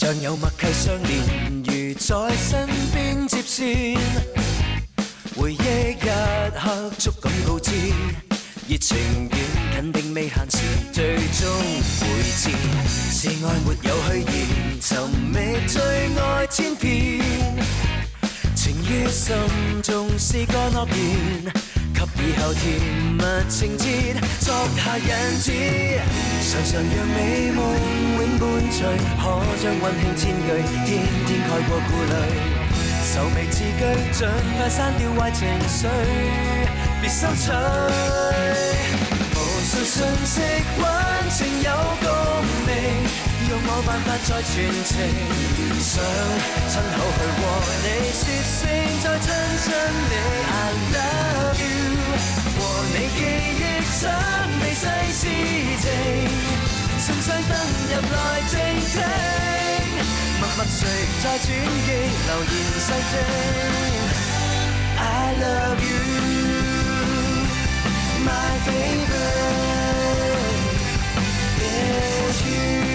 像有默契相連，如在身邊接線。回憶一刻觸感告知，熱情遠近並未限時，最終會知。是愛沒有虛言，尋覓最愛千遍。情於心中是個諾言，給以後甜蜜情節作下引子。常常讓美夢永伴隨，可將溫馨千句天天蓋過顧慮。愁眉字句，盡快刪掉壞情緒，別收取。無數信息溫情有共鳴，用我辦法再傳情，想親口去和你說聲再親親你 I love you， 和你記憶想未細事情，信箱登入來靜聽，默默誰在轉機留言細聽 I love you my favorite is you。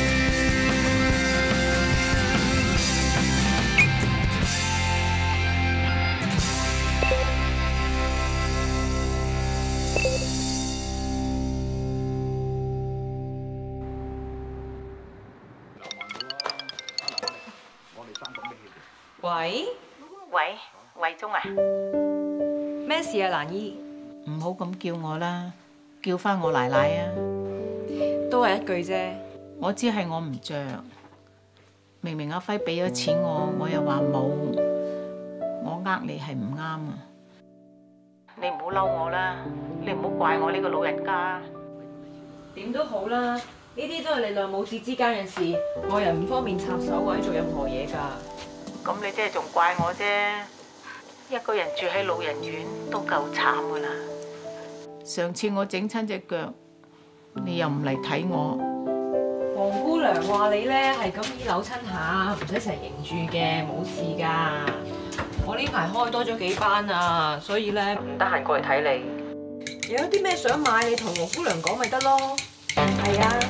喂， 慧中啊， 咩事啊，蘭姨？ 唔好咁叫我啦，叫翻我奶奶啊！ 都係一句啫。 我知係我唔着，明明阿輝俾咗錢我又話冇，我呃你係唔啱啊！你唔好嬲我啦，你唔好怪我呢個老人家。 點都好啦，呢啲都係你兩母子之間嘅事，外人唔方便插手或者做任何嘢㗎。 咁你即係仲怪我啫？一個人住喺老人院都夠慘噶啦！上次我整親隻腳，你又唔嚟睇我。 黃姑娘話你咧係咁依扭親下，唔使成日認住嘅，冇事㗎。我呢排開多咗幾班啊，所以咧唔得閒過嚟睇你。有啲咩想買，你同黃姑娘講咪得咯。係啊。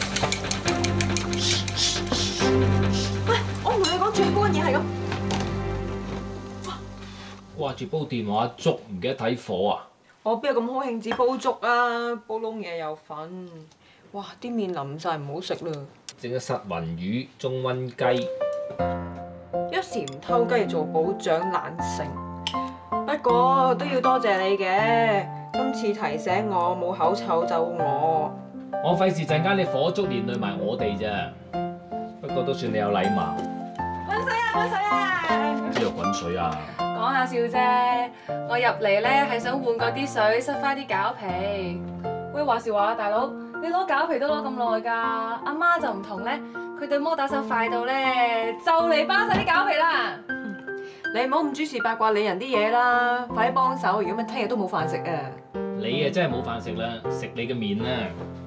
喂，我唔同你講最高嘅嘢係咁。 掛住煲電話粥，唔記得睇火啊！ 我邊有咁好興致煲粥啊？煲窿嘢有份。哇！啲麵淋晒，唔好食啦。 整咗失魂魚、中溫雞。 一時唔偷雞做保長懶性，不過都要多謝你嘅。今次提醒我冇口臭咒我。 我費事陣間你火燭連累埋我哋咋。不過都算你有禮貌。 滾水啊！滾水啊！ 邊度滾水啊？ 講下笑啫，我入嚟咧係想換嗰啲水，塞翻啲餃皮。喂，話時話，大佬，你攞餃皮都攞咁耐㗎，阿媽就唔同咧，佢對摩打手快到咧，就嚟包晒啲餃皮啦。你唔好咁諸事八卦理人啲嘢啦，快啲幫手，如果咪聽日都冇飯食啊！ 你啊真係冇飯食啦，食你嘅麵啦。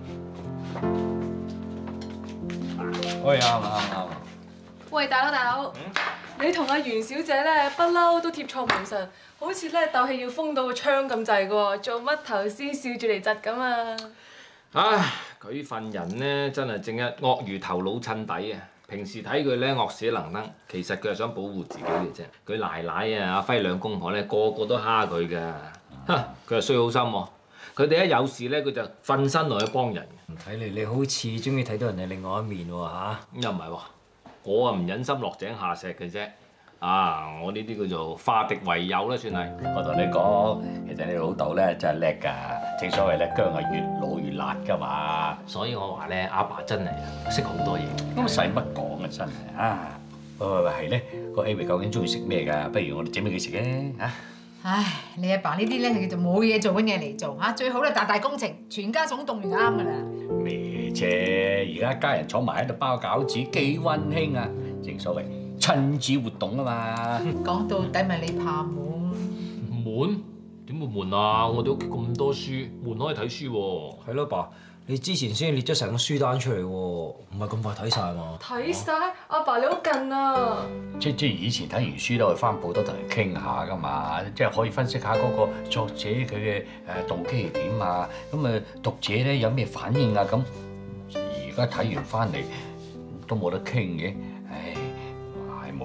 喂，啱。 喂，大佬，你同阿袁小姐咧不嬲都貼錯門神，好似咧鬥氣要封到個窗咁滯嘅喎，做乜頭先笑住嚟窒咁啊？ 唉，佢份人咧真係正一鱷魚頭老襯底啊！平時睇佢咧惡死能登，其實佢係想保護自己嘅啫。佢奶奶啊、阿輝兩公婆咧個個都蝦佢㗎，佢又衰好心喎。佢哋一有事咧，佢就瞓身落去幫人。 睇嚟你好似終於睇到人哋另外一面喎嚇。 又唔係喎，我啊唔忍心落井下石嘅啫。啊，我呢啲叫做化敵為友啦，算係。 我同你講，其實你老豆咧真係叻㗎，正所謂咧薑係越老越辣㗎嘛。 所以我話咧，阿爸真係識好多嘢。 咁使乜講啊？真係啊！喂，係咧，個 Amy 究竟中意食咩㗎？不如我哋整俾佢食咧嚇。 唉，你阿爸呢啲咧係叫做冇嘢做揾嘢嚟做嚇，最好咧大大工程，全家總動員啱㗎啦。 咩啫？而家家人坐埋喺度包餃子，幾溫馨啊！正所謂親子活動啊嘛。 講到底咪你怕悶？ 悶？點會悶啊？我哋屋企咁多書，悶可以睇書喎。 係咯，爸，你之前先列咗成個書單出嚟喎，唔係咁快睇晒嘛？ 睇晒，阿爸你好近啊！ 即係以前睇完書都去翻報多同人傾下噶嘛，即係可以分析下嗰個作者佢嘅動機係點啊，咁啊讀者咧有咩反應啊咁。而家睇完翻嚟都冇得傾嘅，唉，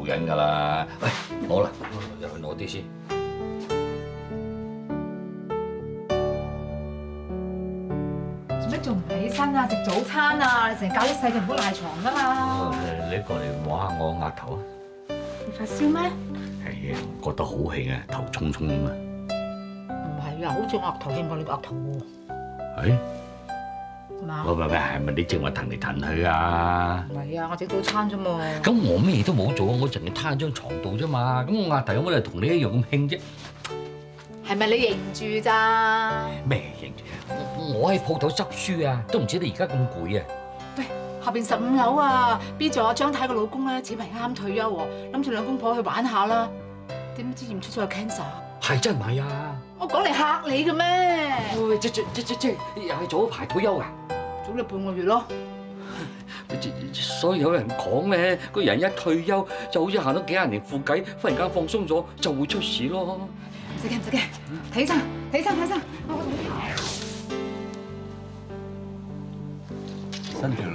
女人㗎啦。喂，攞啦，入去攞啲先。 做咩仲唔起身啊？食早餐啊！你成日教啲細嘅唔好賴床㗎嘛。 你過嚟摸下我額頭啊！ 你發燒咩？ 係啊，覺得好興啊，頭衝衝咁啊！ 唔係啊，好似額頭興過你個額頭喎。 係嘛？ 喂，係咪你正話騰嚟騰去啊？ 唔係啊，我食早餐啫嘛。 咁我咩都冇做啊，我淨係攤喺張床度啫嘛。咁我額頭有乜理由同你一樣咁興啫？ 係咪你認住咋？ 咩認住？我喺鋪頭執書啊，都唔知你而家咁攰啊！ 喂，下邊15樓啊，B 座阿張太個老公咧，似係啱退休喎，諗住兩公婆去玩下啦。點知驗出咗個 cancer？ 係真唔係啊？ 我講嚟嚇你嘅咩？ 喂，即又係早排退休㗎？ 早你半個月咯。 所以有人講咧，個人一退休就好似行咗幾廿年褲計，忽然間放鬆咗就會出事咯。 唔使驚，睇醫生。 新條女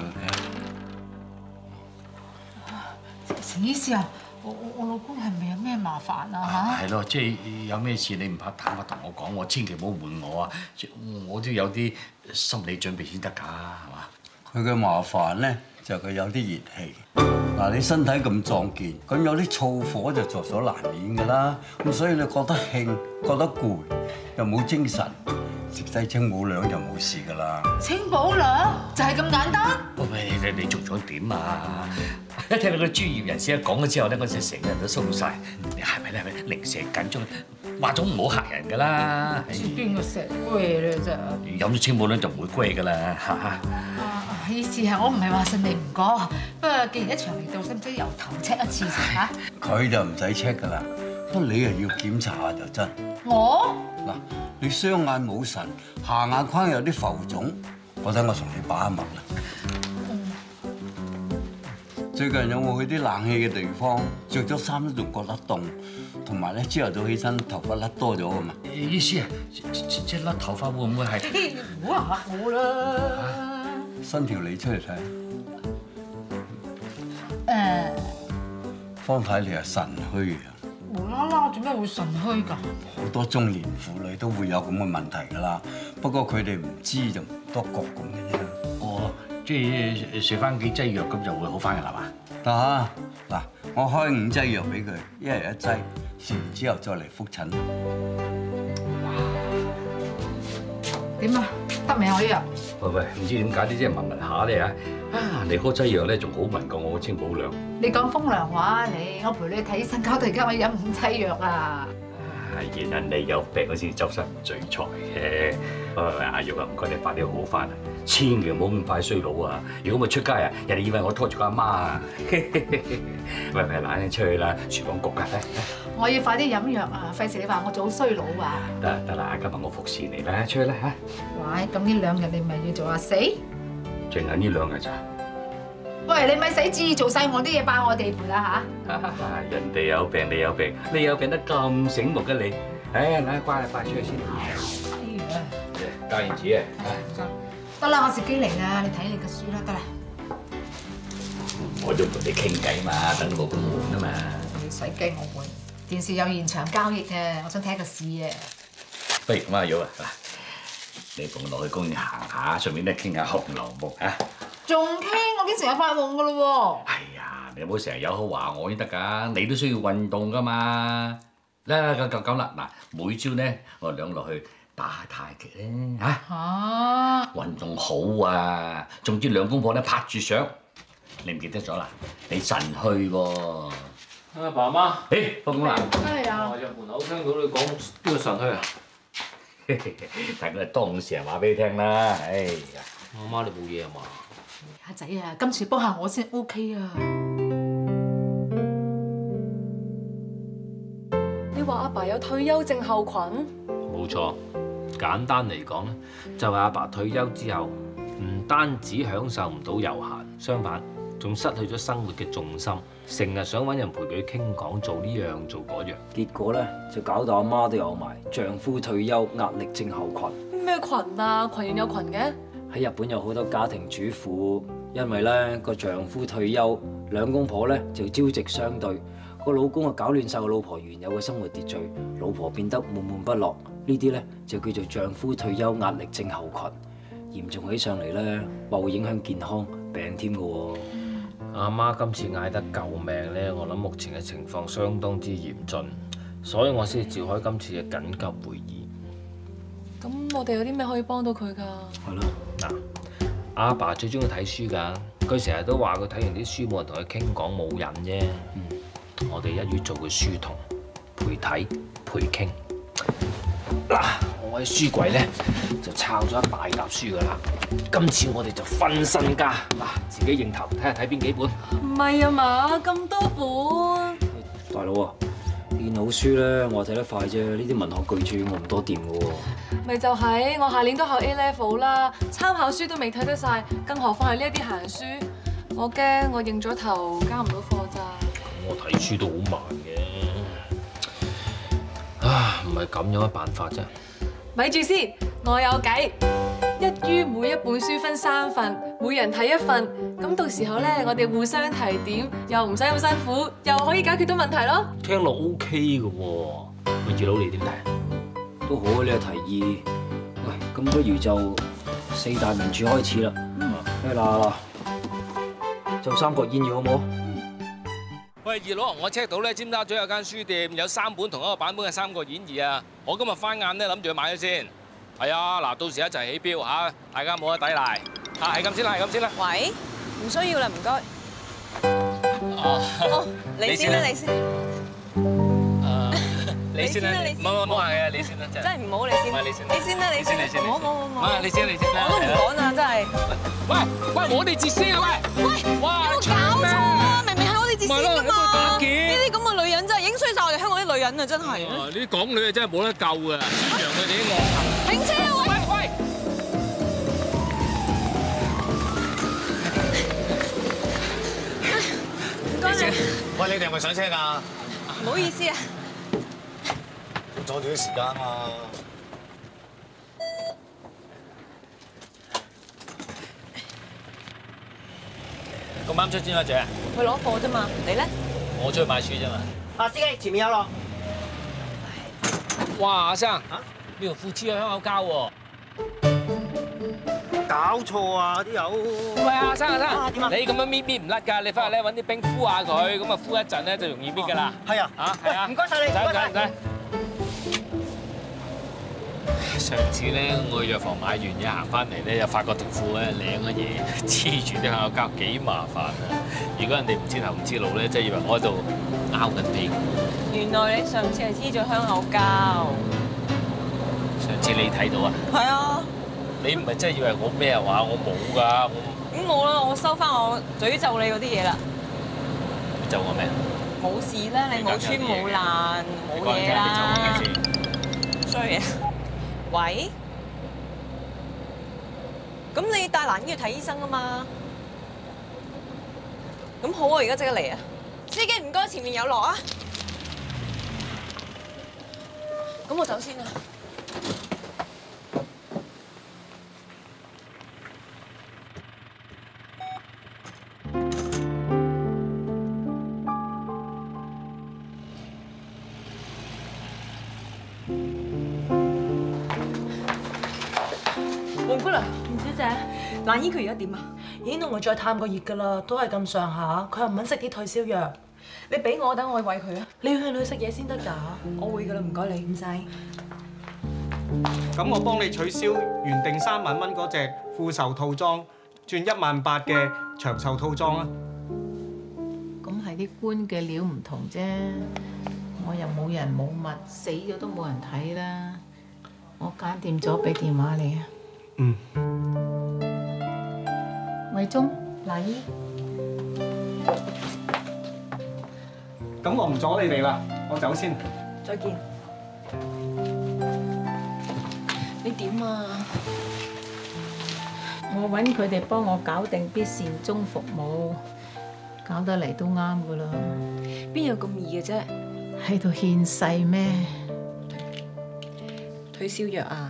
陳醫師啊，我老公係咪有咩麻煩啊？ 係咯，即係有咩事你唔怕坦白同我講，我千祈唔好瞞我啊！我都有啲心理準備先得㗎，係嘛？ 佢嘅麻煩咧就佢有啲熱氣。嗱，你身體咁壯健，咁有啲燥火就在所難免㗎啦。咁所以你覺得興，覺得攰，又冇精神，食低清補涼就冇事㗎啦。 清補涼就係咁簡單？ 喂，你做咗點啊？一聽到個專業人士一講咗之後咧，嗰時成個人都鬆晒。你係咪咧？零舍緊張，話咗唔好嚇人㗎啦。 知邊個食龜咧真係？ 飲咗清補涼就唔會龜㗎啦嚇。 意思係我唔係話信你唔過，不過既然一場嚟到，使唔使由頭 check 一次先嚇？ 佢就唔使 check 㗎啦，不過你又要檢查下就真。 我嗱，你雙眼冇神，下眼眶有啲浮腫，我等我同你把下脈啦。最近有冇去啲冷氣嘅地方？着咗衫都仲覺得凍，同埋咧朝頭早起身頭髮甩多咗㗎嘛？ 意思啊，即甩頭髮會唔會係？ 唔好嚇我啦！ 伸條脷出嚟睇。方太你係腎虛啊！ 無啦啦，做咩會腎虛㗎？ 好多中年婦女都會有咁嘅問題㗎啦，不過佢哋唔知就唔多覺咁嘅啫。 哦，即係食翻幾劑藥咁就會好翻㗎啦嘛？ 得啊！嗱，我開5劑藥俾佢，一日1劑，食完之後再嚟覆診。 點啊？得未啊？呢藥？ 喂，唔知點解你即係聞下咧嚇？啊，你嗰劑藥咧仲好聞過我清補涼。你講風涼話你，我陪你睇醫生，搞到而家我飲5劑藥啊！ 原來你有病嗰先周身唔聚財嘅。喂，阿玉啊，唔該你快啲好翻啊！千祈唔好咁快衰老啊！如果咪出街啊，人哋以為我拖住個阿媽啊！喂，嗱，你出去啦，廚房焗㗎。 我要快啲飲藥啊！費事你話我早衰老啊！ 得啦，今日我服侍你啦，出去啦嚇！ 喂，咁呢2日你咪要做阿4？ 淨係呢2日咋？ 喂，你咪使旨意做晒我啲嘢，霸我地盤啦嚇！ 人哋有病，你有病，你有病得咁醒目嘅你，唉，嗱，乖出去先。 哎呀！ 教完紙啊！ 得啦，我自己嚟啦，你睇你嘅書啦，得啦。 我都同你傾偈嘛，等你冇咁悶啊嘛。 你使驚我悶？電視有現場交易嘅，我想睇下個市啊。 不如咁啊，玉啊，嗱，你同我落去公園行下，順便咧傾下《紅樓夢》啊。仲傾？我經常有發夢噶咯喎。係啊，你唔好成日有口話我先得㗎，你都需要運動㗎嘛。啦，咁啦，嗱，每朝咧我哋兩個落去打下太極咧嚇。嚇！運動好啊，總之兩公婆咧拍住相，你唔記得咗啦？你腎虛喎。 阿爸媽， 誒，放工啦。 係啊。 我入門口聽到你講呢個腎虛啊。 大家當事人話俾你聽啦，哎呀！ 阿媽你冇嘢啊嘛？ 阿仔啊，今次幫下我先 OK 啊！ 你話阿爸有退休症候群？ 冇錯，簡單嚟講咧，就係阿爸退休之後，唔單止享受唔到悠閒，相反仲失去咗生活嘅重心，成日想揾人陪佢傾講，做呢樣做嗰樣， 結果咧就搞到阿媽都有埋丈夫退休壓力症候群。 咩群啊？群有群嘅？ 喺日本有好多家庭主婦，因為咧個丈夫退休兩公婆咧就朝夕相對，個老公啊搞亂晒個老婆原有嘅生活秩序，老婆變得悶悶不樂，呢啲咧就叫做丈夫退休壓力症候群，嚴重起上嚟咧，話會影響健康病添㗎喎。 阿媽今次嗌得救命咧，我諗目前嘅情況相當之嚴峻，所以我先召開今次嘅緊急會議。 咁我哋有啲咩可以幫到佢㗎？ 係咯， 嗱，阿爸最中意睇書㗎，佢成日都話佢睇完啲書冇人同佢傾講冇癮啫。我哋一於做個書童，陪睇陪傾。嗱，我喺書櫃咧就抄咗一大沓書㗎啦。今次我哋就分身家，嗱，自己認頭，睇下睇邊幾本。 唔係啊嘛，咁多本。 大佬啊，電腦書咧我睇得快啫，呢啲文學巨著我唔多掂㗎喎。 咪就係，我下年都考 A level 啦，參考書都未睇得晒，更何況係呢一啲閒書。我驚我認咗頭交唔到課咋。 我睇書都好慢嘅，唔係咁樣嘅辦法啫。 咪住先，我有計，一於每一本書分3份，每人睇1份，咁到時候咧，我哋互相提點，又唔使咁辛苦，又可以解決到問題咯。 聽落 OK 嘅喎，喂，二佬你點睇？ 都好啊，呢個提議。喂，咁不如就4大名著開始啦。嗱，就《三國演義》好唔好？ 喂，二佬，我 check 到咧，尖沙咀有間書店有3本同一個版本嘅《三國演義》啊！我今日翻晏咧，諗住去買咗先。係啊，嗱，到時一齊起標嚇，大家冇得抵賴。嚇，係咁先啦，係咁先啦。 喂，唔需要啦，唔該。哦，你先啦，你先。 你先啦，唔好客氣啊，你先啦，真係。 真係唔好，你先。你先啦，你先。 你先。 唔好。 你先啦。 我都唔講啦，真係。 喂，我哋截先啊，喂。 喂，有冇搞錯啊？明明係我哋截先㗎嘛。呢啲咁嘅女人真係影衰晒我哋香港啲女人啊，真係。 呢啲港女啊，真係冇得救㗎，宣揚佢哋啲惡行。 停車啊！喂。唔該你。 喂，你哋係咪上車㗎？ 唔好意思啊。 阻住啲時間啊嘛！ 咁啱出先啊，姐。 去攞貨啫嘛，你咧？ 我出去買書啫嘛。 司機前面有落。 哇，阿生，呢條褲黐咗香口膠喎。 搞錯啊！啲友。 喂，阿生， 點啊？ 你咁樣搣唔甩㗎，你翻嚟咧揾啲冰敷下佢，咁啊敷一陣咧就容易搣㗎啦。 係啊。 係啊。 唔該晒你。 唔使。上次咧，我去藥房買完嘢行翻嚟咧，又發覺條褲咧領嘅嘢黐住啲香口膠，幾麻煩啊！如果人哋唔知頭唔知路咧，真係以為我喺度拗緊屁股。 原來你上次係黐咗香口膠。 上次你睇到啊？ 係啊。 你唔係真係以為我咩話？我冇㗎， 咁冇啦，我收翻我詛咒你嗰啲嘢啦。 咒我咩？ 冇事啦，你冇穿冇爛，冇嘢啦。衰啊！喂？咁你帶蘭姨去睇醫生啊嘛？咁好啊，而家即刻嚟啊！司機唔該，前面有落啊！咁我走先啦。 黃姑娘，吳小姐，蘭姨佢而家點啊？ 已經同佢再探過熱㗎啦，都係咁上下。佢又唔肯食啲退燒藥。 你俾我，等我去餵佢啊！ 你要勸佢食嘢先得㗎。 我會㗎啦，唔該你。唔使。 咁我幫你取消原定3萬蚊嗰隻副售套裝，轉18000嘅長壽套裝啦。 咁係啲官嘅料唔同啫，我又冇人冇物，死咗都冇人睇啦。我揀掂咗，俾電話你啊。 嗯。 偉忠，蘭姨。 咁我唔阻你哋啦，我走先。 再見。你點啊？ 我揾佢哋幫我搞定啲善終服務，搞得嚟都啱噶啦。 邊有咁易嘅啫？ 喺度獻世咩？ 退燒藥啊！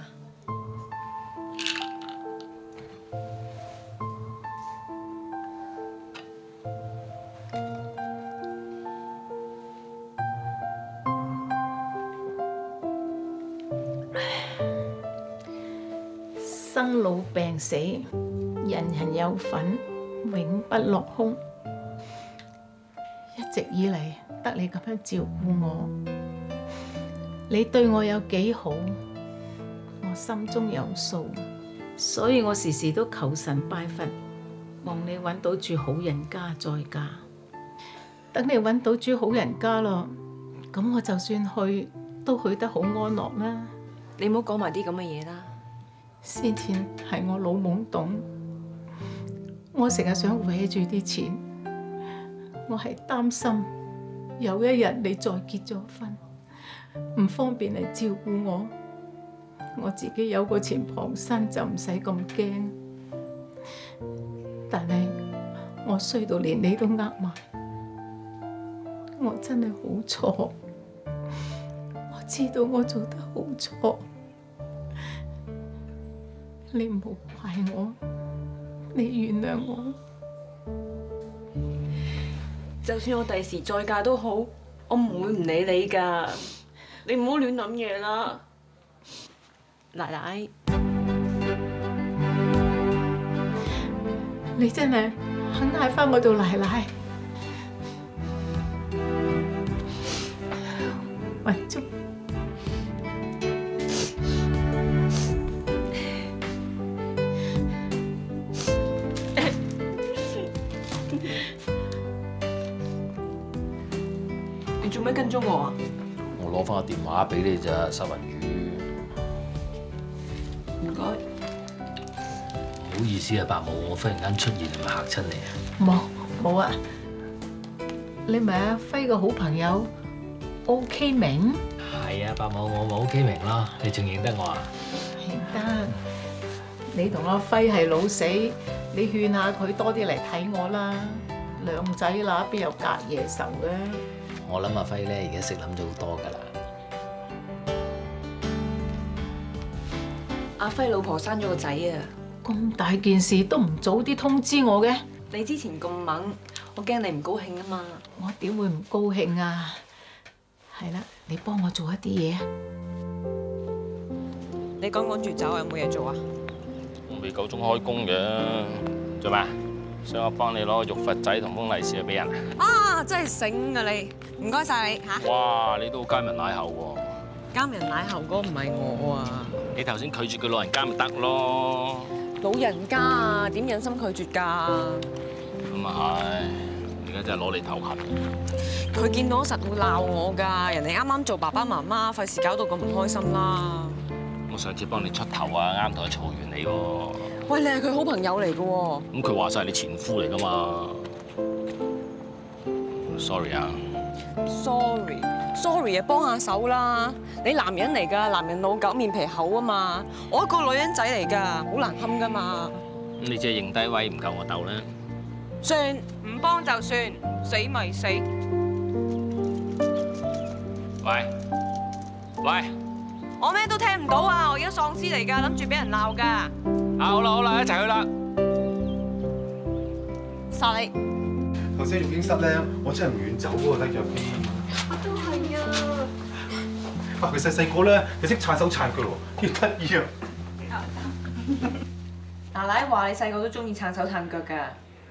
生老病死，人人有份，永不落空。一直以嚟得你咁樣照顧我，你對我有幾好，我心中有數，所以我時時都求神拜佛，望你揾到住好人家再嫁。等你揾到住好人家咯，咁我就算去都去得好安樂啦。 你唔好講埋啲咁嘅嘢啦。 先前係我老懵懂，我成日想搲住啲錢，我係擔心有一日你再結咗婚，唔方便嚟照顧我，我自己有個錢傍身就唔使咁驚。但係我衰到連你都呃埋，我真係好錯，我知道我做得好錯，你唔好怪我，你原諒我。 就算我第時再嫁都好，我唔會唔理你㗎。你唔好亂諗嘢啦，奶奶。 你真係肯嗌返我做奶奶？喂，粥。 你做咩跟蹤我啊？ 我攞翻個電話俾你咋，收銀魚。 唔該。 唔好意思啊，伯母，我忽然間出現，係咪嚇親你啊？ 冇啊！你咪阿輝個好朋友 OK 明？ 係啊，伯母，我咪 OK 明咯。你仲認得我啊？ 認得。你同阿輝係老死，你勸下佢多啲嚟睇我啦。兩仔乸邊有隔夜仇嘅？ 我諗阿輝咧，而家識諗咗好多㗎啦。 阿輝老婆生咗個仔啊！ 咁大件事都唔早啲通知我嘅？ 你之前咁猛，我驚你唔高興啊嘛！ 我點會唔高興啊？係啦，你幫我做一啲嘢啊！ 你趕住走啊？有冇嘢做啊？ 我未夠鐘開工嘅，做咩？想我幫你攞個玉佛仔同封利是去俾人啊！真係醒啊你！唔該晒你嚇。 哇！你都好奸人奶後喎。 奸人奶後嗰個唔係我啊！ 你頭先拒絕佢老人家咪得咯。 老人家啊，點忍心拒絕㗎？ 咁啊係，而家真係攞你頭痕。 佢見到實會鬧我㗎，人哋啱啱做爸爸媽媽，費事搞到咁唔開心啦。 我上次幫你出頭啊，啱同佢嘈完你喎。 喂，你係佢好朋友嚟㗎喎。 咁佢話晒你前夫嚟㗎嘛 ？Sorry 啊。Sorry 啊，幫下手啦！你男人嚟㗎，男人老狗面皮厚啊嘛，我一個女人仔嚟㗎，好難堪㗎嘛。咁你只係認低位唔夠我鬥咧？算，唔幫就算，死咪死。喂，我咩都聽唔到啊！我而家喪屍嚟㗎，諗住俾人鬧㗎。啊，好啦，一齊去啦！殺你！ 頭先育嬰室咧，我真係唔願走喎，得入邊。 我都係啊！ 啊，佢細個咧，佢識撐手撐腳喎，幾得意啊！ 奶奶話你細個都中意撐手撐腳㗎。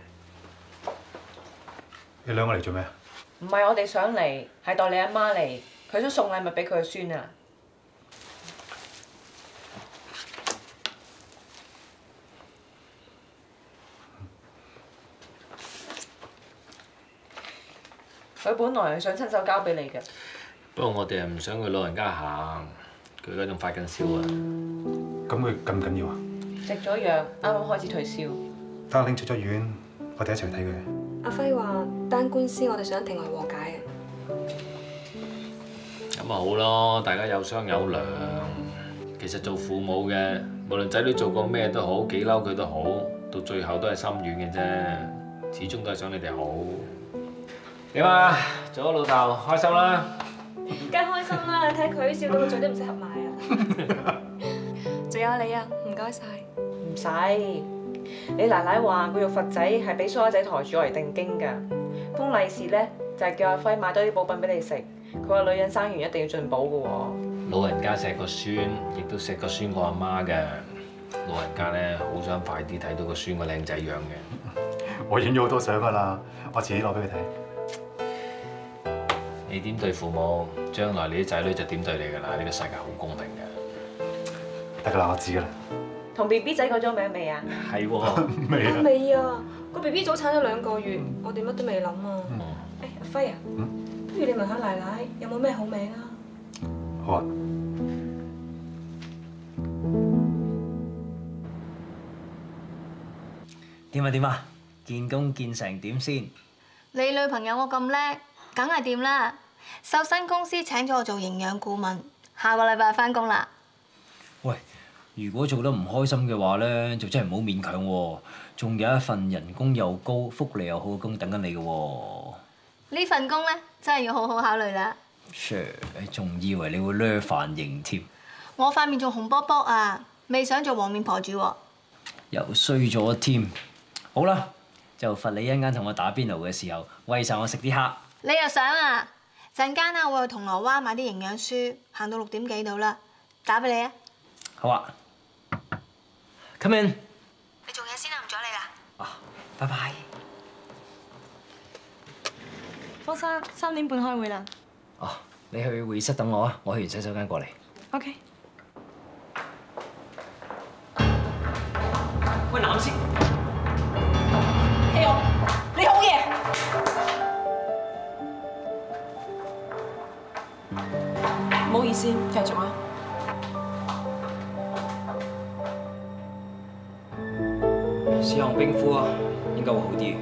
你兩個嚟做咩啊？ 唔係我哋想嚟，係代你阿媽嚟，佢想送禮物俾佢個孫啊！佢本來係想親手交俾你嘅。 不過我哋係唔想佢老人家行，佢而家仲發緊燒啊！ 咁佢緊唔緊要啊？ 食咗藥，啱啱開始退燒。 等我拎出咗院，我哋一齊睇佢。 阿輝話單官司，我哋想庭外和解啊。 咁咪好咯，大家有商有量。其實做父母嘅，無論仔女做過咩都好，幾嬲佢都好，到最後都係心軟嘅啫，始終都係想你哋好。點啊？做咗老豆開心啦？ 梗係開心啦！你睇佢笑到個嘴都唔識合埋啊！仲有你啊，唔該晒。 唔使，你奶奶話個玉佛仔係俾蘇仔抬住嚟定經㗎，封利是咧就係叫阿輝買多啲補品俾你食。佢話女人生完一定要進補㗎喎。 老人家錫個孫，亦都錫個孫個阿媽嘅。 老人家咧好想快啲睇到個孫個靚仔樣嘅。 我影咗好多相㗎啦，我遲啲攞俾佢睇。 你點對父母，將來你啲仔女就點對你㗎啦！呢個世界好公平嘅。 得㗎啦，我知㗎啦。 同 B B 仔改咗名未啊？ 係喎， 未啊。 未啊，個 B B 早產咗2個月，我哋乜都未諗啊。誒，阿輝啊，不如你問下奶奶有冇咩好名啊？ 好啊。 點啊？見工見成點先？ 你女朋友我咁叻，梗係掂啦！瘦身公司請咗我做營養顧問，下個禮拜返工啦。 喂，如果做得唔開心嘅話咧，就真係唔好勉強喎。仲有一份人工又高、福利又好嘅工等緊你嘅喎。 呢份工咧，真係要好好考慮啦。 Sure， 你仲以為你會掠飯型添？ 我塊面仲紅卜卜啊，未想做黃面婆住喎。 又衰咗添。好啦，就罰你一陣間同我打邊爐嘅時候，餵曬我食啲蝦。 你又想啊？陣間啊，我去銅鑼灣買啲營養書，行到6點幾到啦，打俾你啊。 好啊。Come in。 你做嘢先啦，唔阻你啦。 啊，拜拜。 方生，3點半開會啦。 哦，你去會議室等我啊，我去完洗手間過嚟。 OK。 喂，男士。 你好嘢！ 唔好意思，繼續啊。 試用冰敷啊，應該會好啲。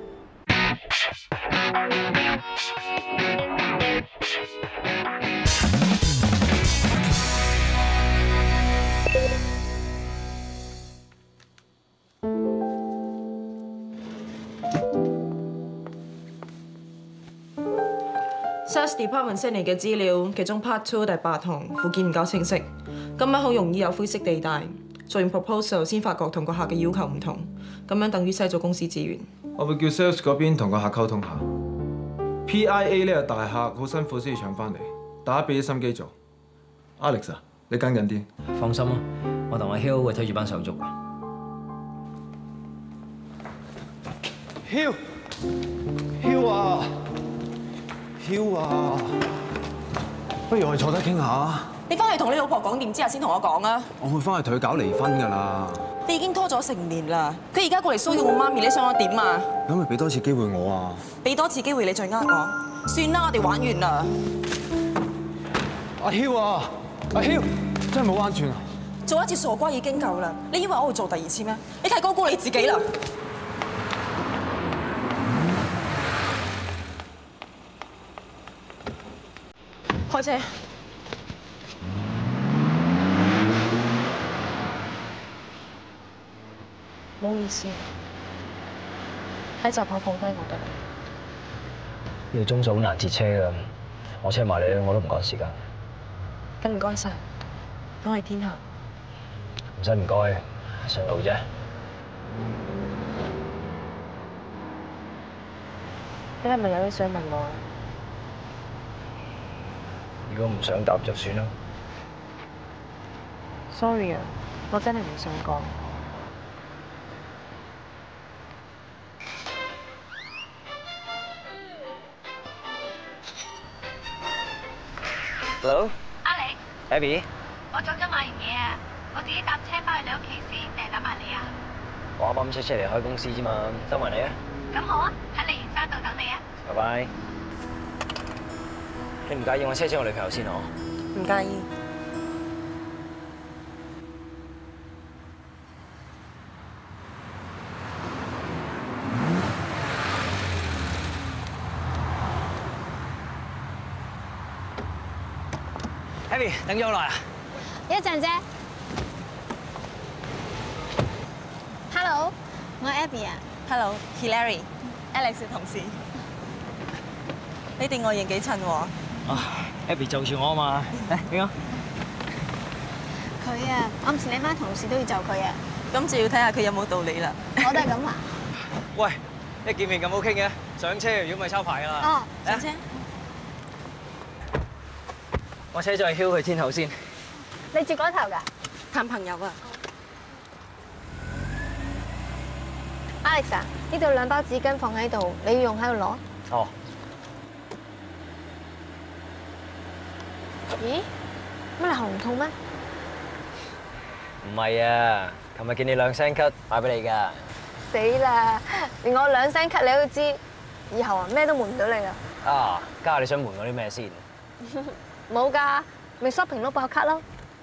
Sales Department send 嚟嘅資料，其中 Part 2第8行附件唔夠清晰，咁樣好容易有灰色地帶。做完 proposal 先發覺同個客嘅要求唔同，咁樣等於嘥咗公司資源。 我會叫 sales 嗰邊同個客溝通下。PIA 呢個大客好辛苦先至搶翻嚟，大家俾啲心機做。Alex 啊，你跟緊啲。 放心啊，我同阿 Hill 會推住班手足嘅。 Hill 啊！ Hill 啊，不如我哋坐低傾下。 你翻去同你老婆講掂之後先同我講啊！ 我會翻去同佢搞離婚㗎啦。 你已經拖咗成年啦，佢而家過嚟騷擾我媽咪，你想我點啊？ 可唔可以俾多次機會我啊？ 俾多次機會你再呃我，算啦，我哋玩完啦。 阿 Hill 啊，阿 Hill 真係冇彎轉啊！ 做一次傻瓜已經夠啦，你以為我會做第2次咩？你太高估你自己啦！ 開車。唔好意思，喺閘口放低我得啦。 呢個鐘數好難截車㗎，我車埋你我都唔趕時間。 咁唔該晒，我係天下。 唔使唔該，順路啫。 你係咪有啲想問我？ 如果唔想答就算啦。 Sorry 啊，我真係唔想講。 Hello。Alex。Abby。 我早咗買完嘢啊，我自己搭車翻去你屋企先，定係等埋你啊？ 我啱啱出嚟開公司啫嘛，等埋你啊。 咁好啊，喺梨園山道等你啊。 拜拜。你唔介意我車我女朋友先嗬？ 唔介意。 Abby， 等咗好耐啊！ 一陣啫。Hello， 我係 Abby 啊。 Hello，Hilary，Alex 嘅同事。你哋外形幾襯喎。 Abby 就住我啊嘛，嚟邊個？ 佢啊，暗示你班同事都要就佢啊。 咁就要睇下佢有冇道理啦。 我都係咁話。 喂，一見面咁好傾嘅，上車如果唔係抄牌㗎啦。 哦，上車。 我車咗係 Hill 去天后先。 你住嗰頭㗎？ 探朋友啊。 Alex 啊，呢度2包紙巾放喺度，你要用喺度攞。 哦。 咦？乜你喉嚨痛咩？ 唔係啊，琴日見你2聲咳，買俾你㗎。 死啦！連我2聲咳你都知，以後啊咩都瞞唔到你啦。 啊，家下你想瞞我啲咩先？ 冇㗎，咪 shopping 碌爆卡咯。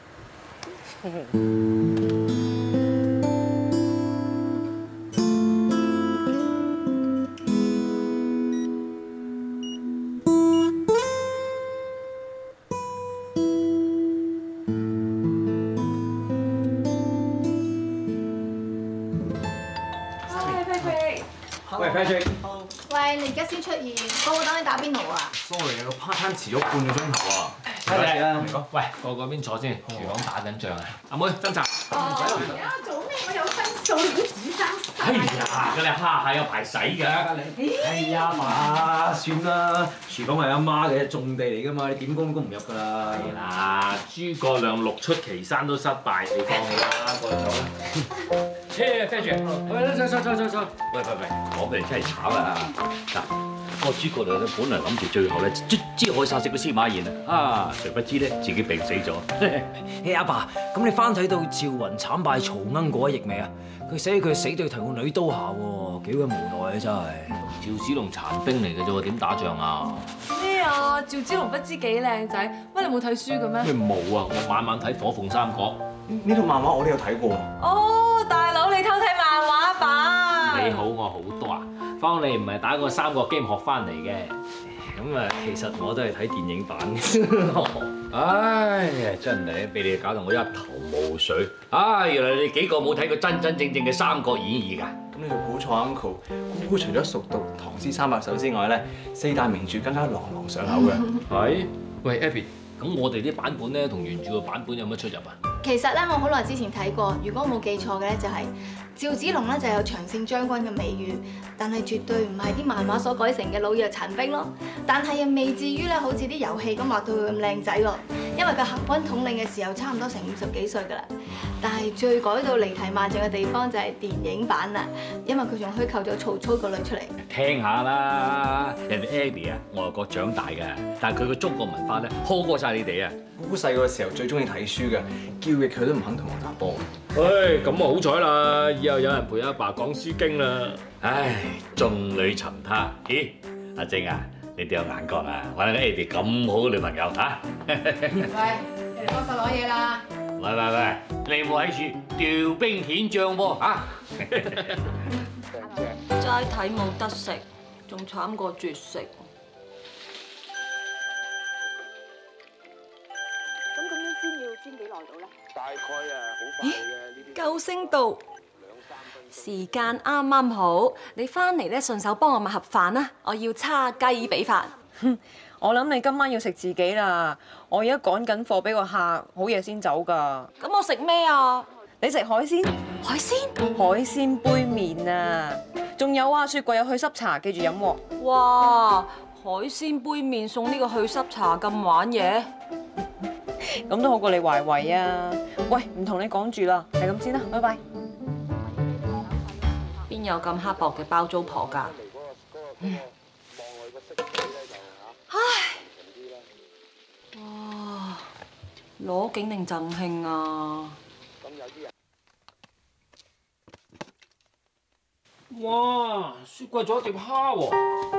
喂 ，Patrick。 喂，你而家先出現，個個等你打邊爐啊 Sorry 啊，個 part time 遲咗半個鐘頭啊。 係啊，喂，過嗰邊坐先，廚房打緊仗啊。阿妹斟茶。 而家做咩？我有分數，你都紙生晒。 哎呀，嗰你蝦蟹有排洗㗎。 哎呀媽，算啦，廚房係阿媽嘅種地嚟㗎嘛，你點供都供唔入㗎啦。 嗱，諸葛亮6出祁山都失敗，你放棄啦，過嚟坐啦。 Patrick， 坐。喂，我哋真係慘啊！嗱，個諸葛亮咧本來諗住最後咧卒之可以殺死個司馬懿啊，誰不知咧自己病死咗。 阿爸，咁你翻睇到趙雲慘敗曹鶯嗰一役未啊？佢寫佢死對頭個女刀下喎，幾鬼無奈啊真係。 趙子龍殘兵嚟嘅啫喎，點打仗啊？ 咩啊？趙子龍不知幾靚仔，乜你冇睇書嘅咩？ 咩冇啊？我晚晚睇《火鳳三國》。 呢套漫畫我都有睇過。 哦，大佬你偷睇漫畫吧？ 你好我好多啊！方你唔係打過3國 game 學翻嚟嘅。 咁啊，其實我都係睇電影版嘅。 唉呀，真係俾你搞到我一頭霧水。唉，原來你幾個冇睇過真真正正嘅《三國演義》㗎？ 咁你就估錯 Uncle。姑姑除咗熟讀唐詩300首之外咧，4大名著更加朗朗上口嘅。 係。喂 Abby，咁我哋啲版本咧同原著嘅版本有乜出入啊？ 其實咧，我好耐之前睇過，如果我冇記錯嘅咧，就係趙子龍咧就有長勝將軍嘅美譽，但係絕對唔係啲漫畫所改成嘅老弱殘兵咯。但係又未至於咧，好似啲遊戲咁畫到佢咁靚仔喎。因為佢行軍統領嘅時候，差唔多成50幾歲㗎啦。但係最改到離題萬丈嘅地方就係電影版啦，因為佢仲虛構咗曹操個女出嚟。 聽下啦，人哋 Abby 啊，外國長大嘅，但係佢個中國文化咧，好過晒你哋啊！ 姑姑細個嘅時候最中意睇書嘅，叫極佢都唔肯同我打波。 唉，咁啊好彩啦，以後有人陪阿爸講書經啦。 唉，眾裏尋他。咦，阿晶啊，你哋有眼角啊？揾個 Abby 咁好嘅女朋友嚇？ 喂，你嚟幫手攞嘢啦！ 喂，你冇喺處調兵遣將喎嚇！ 齋睇冇得食，仲慘過絕食。 咁樣煎要煎幾耐到咧？ 大概啊，好快嘅呢啲。 救星到，時間啱啱好，你翻嚟咧順手幫我買盒飯啦，我要叉雞髀飯。 我諗你今晚要食自己啦，我而家趕緊貨俾個客，好夜先走㗎。 咁我食咩啊？ 你食海鮮？ 海鮮？ 海鮮杯麵啊！仲有啊，雪櫃有去濕茶，記住飲喎。 哇！海鮮杯麵送呢個去濕茶咁玩嘢， 咁都好過你懷胃啊！喂，唔同你講住啦，係咁先啦，拜拜。 邊有咁刻薄嘅包租婆㗎？唉！哇！攞景定贈慶啊！ 哇！雪櫃仲有碟蝦喎。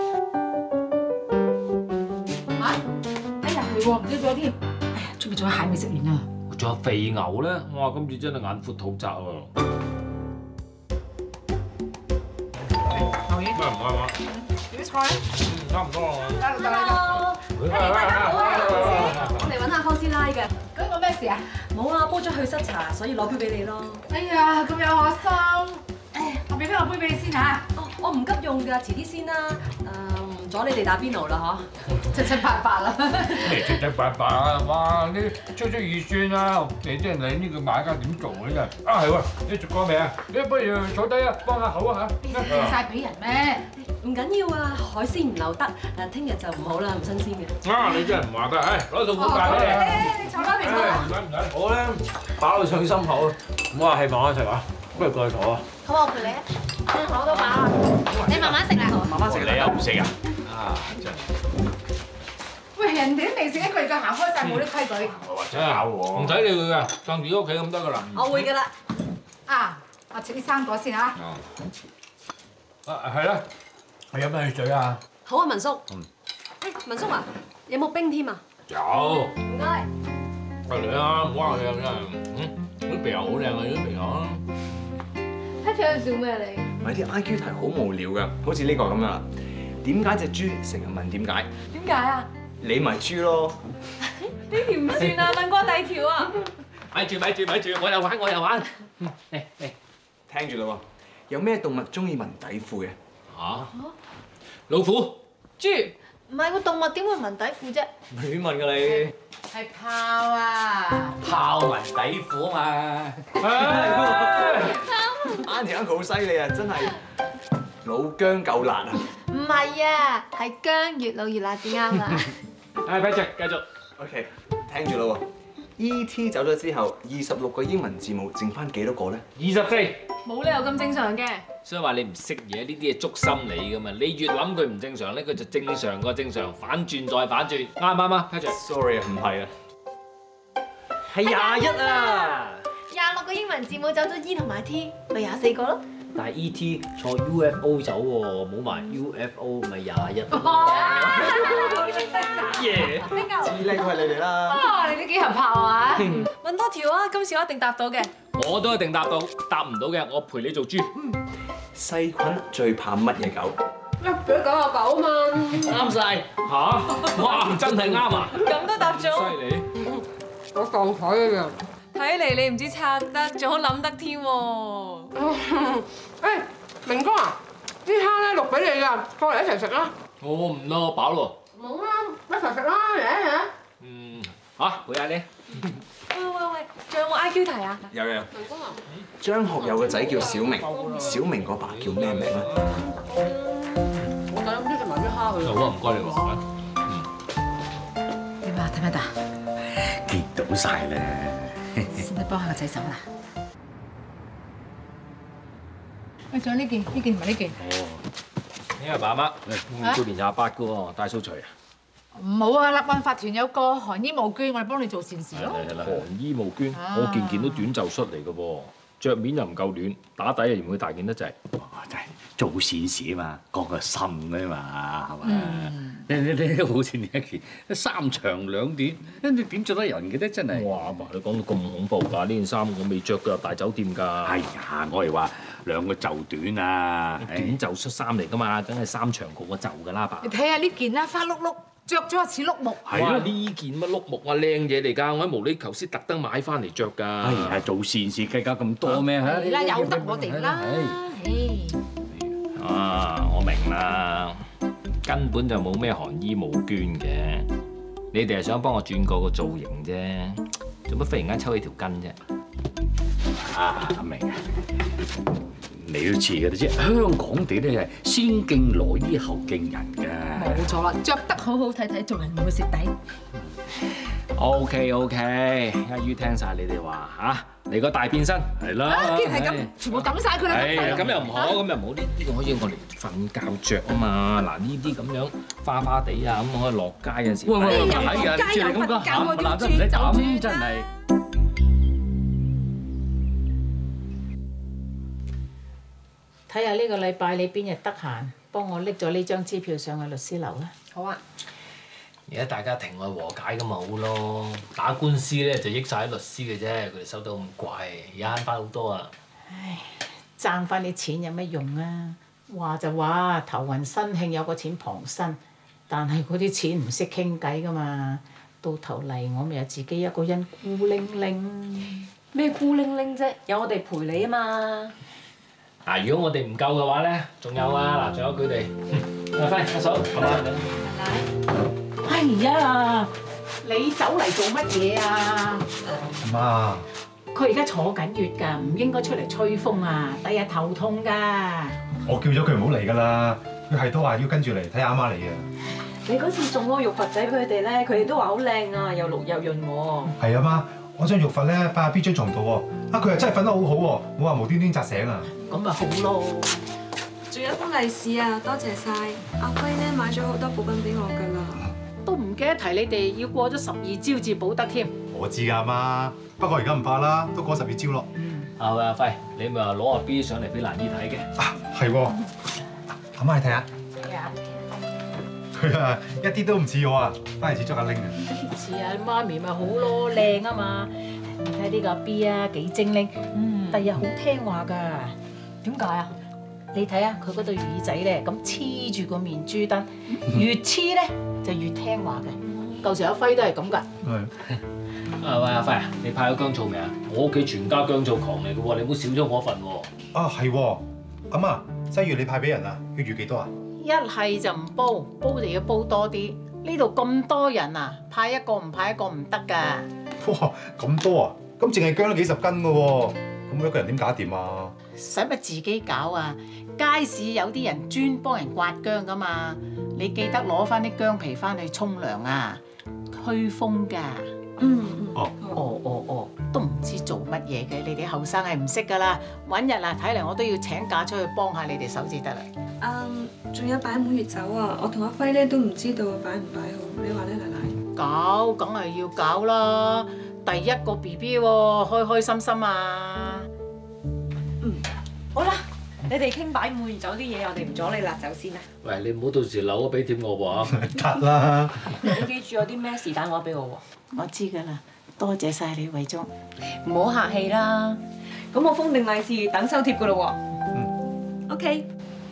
嚇！哎呀，係喎，唔記得咗添。哎呀，出邊仲有蟹未食完啊！ 仲有肥牛咧，哇！今次真係眼闊肚窄喎。 牛丸。 唔啱啊？ 點菜啊？ 差唔多啦。 Hello，大家好啊！我嚟揾下科師奶嘅。 咁個咩事啊？ 冇啊，煲咗去濕茶，所以攞杯俾你咯。 哎呀，咁有可心。我俾翻個杯俾你先嚇。 我唔急用㗎，遲啲先啦。唔阻你哋打邊爐啦，嗬。 七七八八啦。 咩七七八八啊？哇！你出預算啊？你即係你呢個買家點做呢？真係啊係喎！你食過未啊？你不如坐低啊，幫下口啊嚇。 俾晒俾人咩？ 唔緊要啊，海鮮唔留得，聽日就唔好啦，唔新鮮嘅。 啊！你真係唔話得，唉，攞套碗飯俾你。 你坐啦，你坐啦。 唔使。 我咧飽到上心口，唔好話係慢慢食啊，不如過去坐啊。 好，我陪你啊。 我都飽啦，你慢慢食啦。 慢慢食， 你又唔食啊？啊，真係。 喂，人哋都未食一個，而家行開晒，冇啲規矩。 或者咬喎。 唔使理佢嘅，當住屋企咁得噶啦。 我會噶啦。 啊，我切啲生果先啊。 係啦，我飲咩水啊？ 好啊，文叔。文叔啊，有冇冰添啊？ 有。 唔該。 嚟啊，唔好話佢真係，啲鼻油好靚啊，啲鼻油啊。 睇住喺度笑咩你？ 咪啲 IQ 題好無聊㗎，好似呢個咁樣啦。點解隻豬成日問點解？ 點解啊？ 你咪豬咯。 呢條唔算啊，問過第二條啊。 咪住，我又玩。嚟， 聽住啦喎，有咩動物中意聞底褲嘅？ 嚇？老虎。 豬。唔係個動物點會聞底褲啫？ 亂問㗎你。 係豹啊！ 豹聞底褲啊嘛。 Auntie Uncle 好犀利啊，真係老姜夠辣啊！ 唔係啊，係姜越老越辣至啱啦。 繼續。OK， 聽住啦喎。E.T. 走咗之後，26個英文字母剩翻幾多個咧 ？24。 冇理由咁正常嘅。 所以話你唔識嘢，呢啲嘢捉心理噶嘛。你越諗佢唔正常咧，佢就正常過正常，反轉再反轉。啱 ？Patrick。Sorry 啊，唔係啊， 係21啊。 26個英文字母走咗 E 同埋 T， 咪24個咯。 但係 E.T. 坐 UFO 走喎，冇埋 UFO 咪21。 耶！智叻都係你哋啦。 啊，你都幾合拍啊！問多條啊，今次我一定答到嘅。 我都一定答到，答唔到嘅我陪你做豬。 細菌最怕乜嘢狗 ？199啊嘛。 啱晒。 嚇！哇，真係啱啊！ 咁都答中。 犀利。 我當台一樣。睇嚟你唔止拆得，仲好諗得添喎。 誒，明哥啊，啲蝦咧錄俾你㗎，過嚟一齊食啦。 我唔啦，我飽咯。 冇啦，一齊食啦，嚟。 嚇，陪下你。 喂，仲有冇 IQ 題啊？ 有。張學友個仔叫小明，小明個爸叫咩名咧？ 我仔咁中意食埋啲蝦佢。 好啊，唔該你喎。 點啊？睇唔睇到？ 見到晒啦。 使唔使幫下個仔手啦？喂，仲有呢件同埋呢件。 呢個爸媽，今年28嘅喎，大掃除啊！ 唔好啊！立運法團有個韓醫募捐，我哋幫你做善事咯。 韓醫募捐，我件都短袖恤嚟嘅噃，着面又唔夠暖，打底又唔會大件得滯。 真係做善事啊嘛，講個心啊嘛，係咪？你好似呢一件3長2短，你點着得人嘅咧？真係。 哇！爸，你講到咁恐怖㗎？呢件衫我未着過入大酒店㗎。 哎呀，我係話2個袖短啊， 短袖恤衫嚟㗎嘛，梗係3長過個袖㗎啦，爸。 你睇下呢件啦，花碌碌。着咗似碌木， 係啊！呢件乜碌木啊，靚嘢嚟㗎，我喺無厘頭先特登買翻嚟着㗎。 哎呀，做善事計較咁多咩嚇？ 係啦，由得我哋啦。 我明啦，根本就冇咩韓醫募捐嘅，你哋係想幫我轉過個造型啫，做乜忽然間抽起條筋啫？ 明啊！你都似嘅啫，香港地咧係先敬羅衣後敬人㗎。 冇錯啦，着得好好睇睇，做人唔會蝕底。 OK，一於聽晒你哋話嚇，嚟個大變身係啦。 既然係咁，全部抌晒佢啦。 咁又唔好，呢啲可以我嚟瞓覺着啊嘛。嗱，呢啲咁樣花花地啊，咁可以落街嘅時候。 喂，係啊，照你咁講嚇，嗱都唔使抌，真係。 睇下呢個禮拜你邊日得閒，幫我拎咗呢張支票上去律師樓啦。 好啊。 而家大家庭外和解咁咪好咯，打官司咧就益晒啲律師嘅啫，佢哋收得咁貴，而家慳翻好多啊！ 唉，爭翻啲錢有咩用啊？話就話頭暈身慶有個錢傍身，但係嗰啲錢唔識傾偈噶嘛，到頭嚟我咪又自己一個人孤零零。 咩孤零零啫？有我哋陪你啊嘛！ 嗱，如果我哋唔夠嘅話咧，仲有啊，嗱，仲有佢哋。阿輝、阿嫂，好啦。 哎呀，你走嚟做乜嘢啊？ 媽， 佢而家坐緊月㗎，唔應該出嚟吹風啊！第日頭痛㗎。 我叫咗佢唔好嚟㗎啦，佢係都話要跟住嚟睇阿媽你啊。 你嗰次送嗰個玉佛仔俾佢哋咧，佢哋都話好靚啊，又綠又潤喎。 係啊媽，我將玉佛咧擺喺 B 張床度喎，佢又真係瞓得好好喎，冇話無端端扎醒啊。 咁咪好咯。 仲有封利是啊，多謝晒。阿輝咧買咗好多補品俾我㗎啦。 都唔記得提你哋要過咗12朝至補得添。 我知㗎阿媽，不過而家唔怕啦，都過12朝咯。 阿輝，你咪話攞阿 B 上嚟俾蘭姨睇嘅。 啊，係喎，阿媽你睇下。 係啊。 佢啊一啲都唔似我啊，翻嚟似捉阿玲啊。 似啊，媽咪咪好咯，靚啊嘛。你睇呢個阿 B 啊，幾精靈，第日好聽話㗎。點解啊？你睇下佢嗰對耳仔咧，咁黐住個面珠燈，越黐咧就越聽話嘅。舊時阿輝都係咁㗎。 係。喂，阿輝啊，你派咗姜醋未啊？我屋企全家姜醋狂嚟嘅喎，你唔好少咗我份喎。 啊係喎，阿媽，西月你派俾人啊，要預幾多啊？ 一係就唔煲，煲就要煲多啲。呢度咁多人啊，派一個唔派一個唔得㗎。 哇，咁多啊？咁淨係姜都幾十斤㗎喎，咁一個人點搞掂啊？ 使乜自己搞啊？街市有啲人專幫人刮姜㗎嘛，你記得攞翻啲姜皮翻去沖涼啊，驅風㗎。都唔知做乜嘢嘅，你哋後生係唔識㗎啦。揾日啊，睇嚟我都要請假出去幫下你哋手至得啦。 仲有擺滿月酒啊，我同阿輝咧都唔知道擺唔擺好，你話咧奶奶？ 搞，梗係要搞啦！第一個 BB 喎，開開心心啊！ 好啦，你哋傾擺滿月酒啲嘢，我哋唔阻你啦，走先啦。 喂，你唔好到時留咗俾貼我喎。 得啦。 你記住有啲咩事打電話俾我喎。 我知㗎啦，多謝晒你惠忠。 唔好客氣啦。咁我封定利是等收貼㗎咯喎。OK。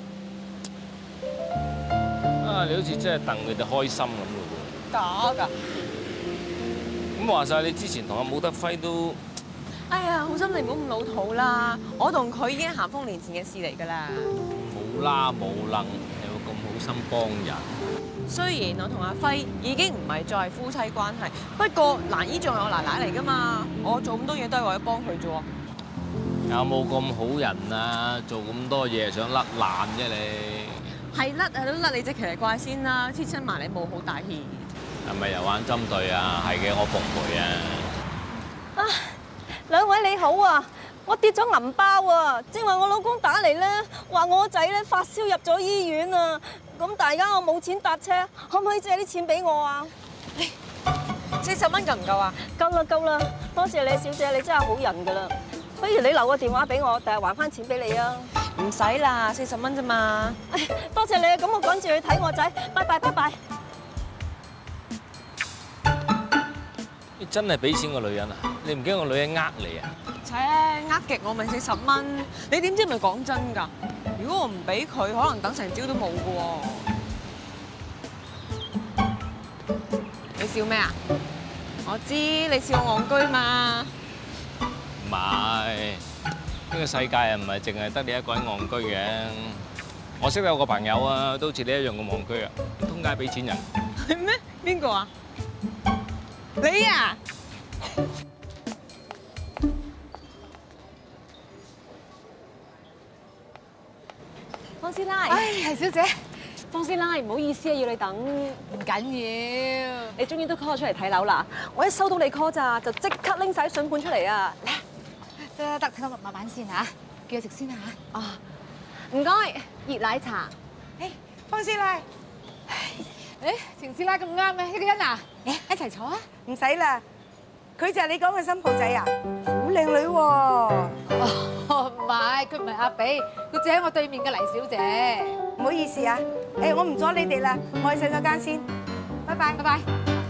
啊，你好似真係戥佢哋開心咁咯喎。 假㗎。 咁話晒，你之前同阿武德輝都…… 哎呀，好心你唔好咁老土啦！我同佢已經係咸豐年前嘅事嚟㗎啦。 冇啦冇楞，有咁好心幫人。 雖然我同阿輝已經唔係再係夫妻關係，不過蘭姨仲係我奶奶嚟㗎嘛，我做咁多嘢都係為咗幫佢啫喎。 有冇咁好人啊？做咁多嘢想甩爛啫你？ 係甩啊都甩你隻奇嚟怪先啦，黐親埋你冇好大氣。 係咪又玩針對啊？係嘅，我奉陪啊！ 啊，兩位你好啊！我跌咗銀包啊！正話我老公打嚟咧，話我仔咧發燒入咗醫院啊！咁大家我冇錢搭車，可唔可以借啲錢俾我啊 ？40蚊夠唔夠啊？ 夠啦夠啦，多謝你小姐，你真係好人㗎啦！不如你留個電話俾我，第日還翻錢俾你啊！ 唔使啦，40蚊啫嘛。 多謝你啊！咁我趕住去睇我仔，拜拜拜拜。 你真係俾錢個女人啊？你唔驚個女人呃你啊？ 切，呃極我咪40蚊，你點知係咪講真㗎？如果我唔俾佢，可能等成朝都冇㗎喎。你笑咩啊？我知你笑我戇居嘛。 唔係，呢個世界啊，唔係淨係得你一個人戇居嘅。我識得有個朋友啊，都好似你一樣咁戇居啊，通街俾錢人。 係咩？邊個啊？你啊？ 方師奶， 唉，係小姐。 方師奶，唔好意思啊，要你等。唔緊要，你終於都 call 我出嚟睇樓啦！我一收到你 call 咋，就即刻拎晒啲筍盤出嚟啊！ 得，睇我慢慢先嚇，叫佢食先嚇。 啊，唔該，熱奶茶。 誒，方師奶，誒，程師奶咁啱嘅，一個人啊，誒，一齊坐啊。 唔使啦，佢就係你講嘅新抱仔啊，好靚女喎。 唔係，佢唔係阿比，佢住喺我對面嘅黎小姐。 唔好意思啊，誒，我唔阻你哋啦，我去洗手間先，拜拜，拜拜。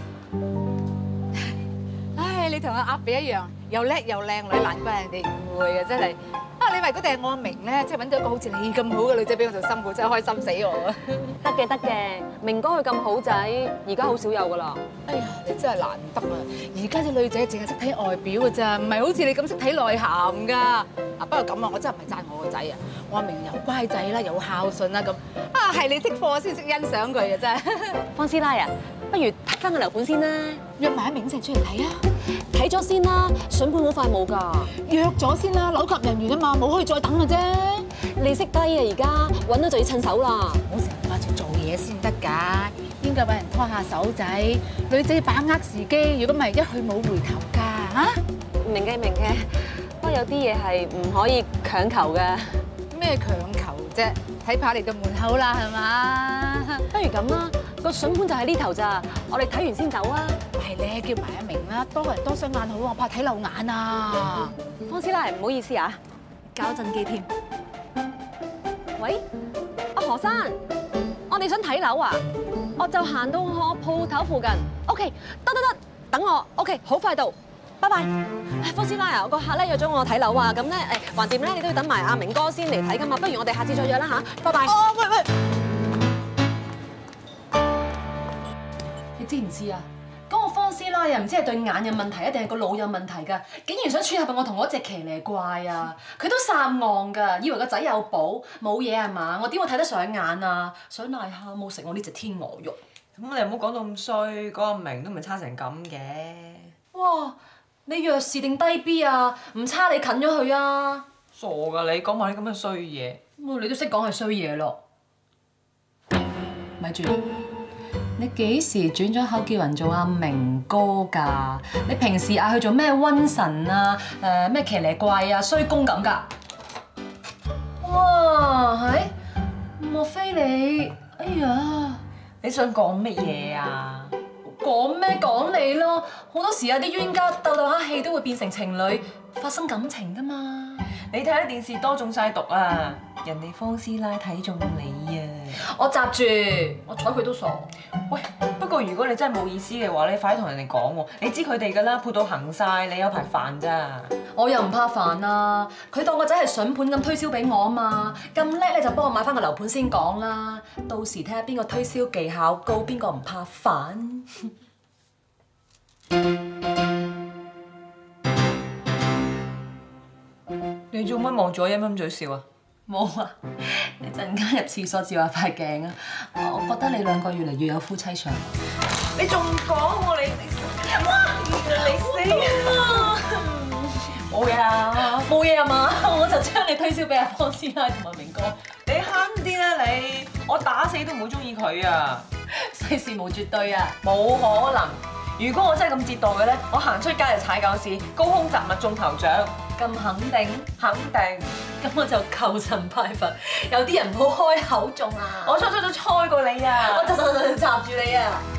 唉，你同阿阿比一樣，又叻又靚女，難怪人哋誤會啊，真係。啊，你話如果定係我阿明咧，即係揾到一個好似你咁好嘅女仔俾我做新抱，真係開心死我啊！ 得嘅得嘅，明哥佢咁好仔，而家好少有噶啦。 哎呀，你真係難得啊！而家啲女仔淨係識睇外表㗎咋，唔係好似你咁識睇內涵㗎。啊，不過咁啊，我真係唔係讚我個仔啊，我阿明又乖仔啦，又孝順啦咁。啊，係你識貨先識欣賞佢啊，真係。 方師奶啊，不如睇翻個樓盤先啦， 約埋阿明一齊出嚟睇啊！ 睇咗先啦，筍盤好快冇㗎。 約咗先啦，樓及人員啊嘛，冇可以再等嘅啫。 利息低啊，而家揾到就要趁手啦。 唔好成日掛住做嘢先得㗎，應該揾人拖下手仔。女仔把握時機，如果唔係一去冇回頭㗎嚇。 明嘅明嘅，不過有啲嘢係唔可以強求嘅。 咩強求啫？ 睇怕嚟到門口啦，係嘛？ 不如咁啦，個筍盤就喺呢頭咋，我哋睇完先走啊！ 係咧，叫埋阿明啦，多人多雙眼好，我怕睇漏眼啊！ 方師奶，唔好意思啊， 搞震機添。 喂，阿何生，我哋想睇樓啊，我就行到我鋪頭附近。OK， 得，等我。OK， 好快到，拜拜。方師奶啊，我個客咧約咗我睇樓啊，咁咧橫掂咧，你都要等埋阿明哥先嚟睇噶嘛，不如我哋下次再約啦嚇，拜拜。 哦，喂， 你知唔知啊？嗰個方師奶又唔知係對眼有問題，定係個腦有問題㗎？竟然想撮合我同嗰隻騎呢怪啊！佢都撒戇㗎，以為個仔有寶，冇嘢係嘛？我點會睇得上眼啊？想賴下冇食我呢隻天鵝肉。 咁你唔好講到咁衰，嗰個明都唔係差成咁嘅。 哇！你弱視定低 B 啊？唔差你近咗佢啊！ 傻㗎你，講埋啲咁嘅衰嘢。 你都識講係衰嘢咯。咪住！你幾時轉咗口叫人做阿明哥㗎？你平時嗌佢做咩瘟神啊？咩騎呢怪啊？衰公咁㗎？哇，係？莫非你？哎呀！ 你想講乜嘢啊？ 講咩講你咯？好多時有啲冤家鬥鬥下氣都會變成情侶，發生感情㗎嘛。 你睇啲電視多中晒毒啊！人哋方師奶睇中你啊！ 我閘住，我睬佢都傻。 喂，不過如果你真係冇意思嘅話，你快啲同人哋講喎。你知佢哋㗎啦，潑到行晒，你有排煩咋？ 我又唔怕煩啊！佢當個仔係筍盤咁推銷俾我啊嘛，咁叻咧就幫我買翻個樓盤先講啦。到時睇下邊個推銷技巧高，邊個唔怕煩。 你做乜望住我陰陰嘴笑啊？ 冇啊！你陣間入廁所照下塊鏡啊！我覺得你兩個越嚟越有夫妻相。 你仲講喎你死啊！冇嘢啊！ 冇嘢啊嘛！我就將你推銷俾阿方師奶同埋明哥。 你慳啲啦你！我打死都唔會中意佢啊！ 世事無絕對啊！ 冇可能！如果我真係咁折墮嘅咧，我行出街就踩狗屎，高空雜物中頭獎。 咁肯定？ 肯定。 咁我就求神拜佛，有啲人唔好開口中啊！ 我初初都猜過你啊！ 我就閘住你啊！